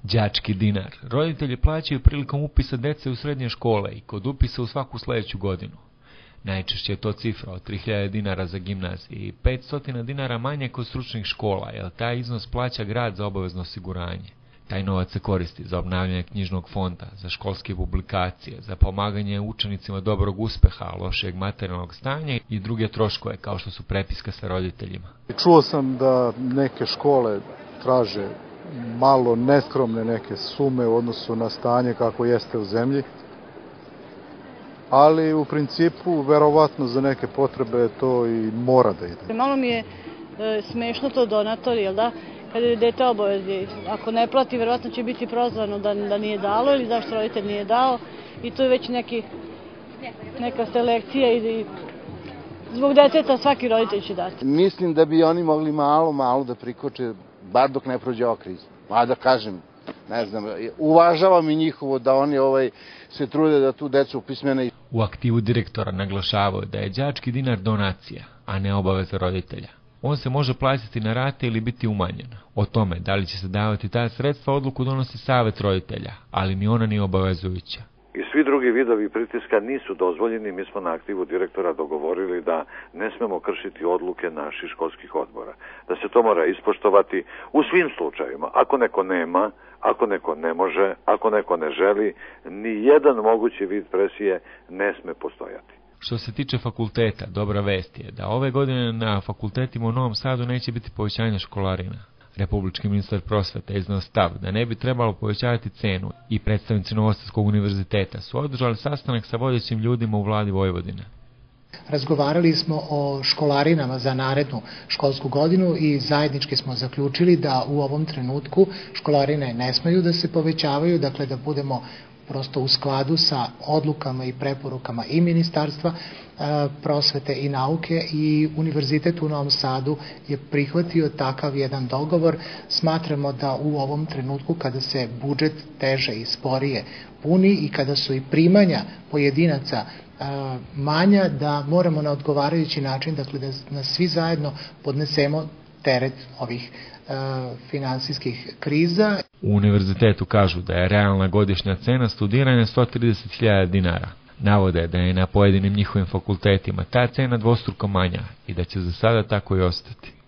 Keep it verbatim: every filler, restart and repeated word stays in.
Đački dinar. Roditelji plaćaju prilikom upisa dece u srednje škole i kod upisa u svaku sljedeću godinu. Najčešće je to cifra od tri hiljade dinara za gimnazije i petsto dinara manje kod stručnih škola, jer taj iznos plaća grad za obavezno osiguranje. Taj novac se koristi za obnavljanje knjižnog fonda, za školske publikacije, za pomaganje učenicima dobrog uspeha, lošeg materijalnog stanja i druge troškove, kao što su prepiska sa roditeljima. Čuo sam da neke škole traže malo neskromne neke sume u odnosu na stanje kako jeste u zemlji, ali u principu, verovatno za neke potrebe to i mora da ide. Malo mi je e, smešno to donatori, jel da? Kada je dete obavezi, ako ne plati, verovatno će biti prozvano da, da nije dalo ili zašto roditelj nije dao i to je već neki, neka selekcija i zbog deteta svaki roditelj će dati. Mislim da bi oni mogli malo, malo da prikoče, bar dok ne prođe ova kriza. A da kažem, ne znam, uvažavam i njihovo da oni ovaj, se trude da tu decu upismene. U aktivu direktora naglašavaju da je đački dinar donacija, a ne obaveza roditelja. On se može platiti na rate ili biti umanjen. O tome da li će se davati ta sredstva odluku donosi savjet roditelja, ali ni ona nije obavezujuća. I svi drugi vidovi pritiska nisu dozvoljeni. Mi smo na aktivu direktora dogovorili da ne smemo kršiti odluke naših školskih odbora. Da se to mora ispoštovati u svim slučajevima. Ako neko nema, ako neko ne može, ako neko ne želi, ni jedan mogući vid presije ne sme postojati. Što se tiče fakulteta, dobra vest je da ove godine na fakultetima u Novom Sadu neće biti povećanja školarina. Republički ministar prosvete iznao stav da ne bi trebalo povećavati cenu i predstavnici Novosadskog univerziteta su održali sastanak sa vodećim ljudima u vladi Vojvodine. Razgovarali smo o školarinama za narednu školsku godinu i zajednički smo zaključili da u ovom trenutku školarine ne smeju da se povećavaju, dakle da budemo prosto u skladu sa odlukama i preporukama i Ministarstva prosvete i nauke i Univerzitet u Novom Sadu je prihvatio takav jedan dogovor. Smatramo da u ovom trenutku kada se budžet teže i sporije puni i kada su i primanja pojedinaca manja, da moramo na odgovarajući način, dakle da svi zajedno podnesemo teret ovih finansijskih kriza. U univerzitetu kažu da je realna godišnja cena studiranja sto trideset hiljada dinara. Navode da je na pojedinim njihovim fakultetima ta cena dvostruko manja i da će za sada tako i ostati.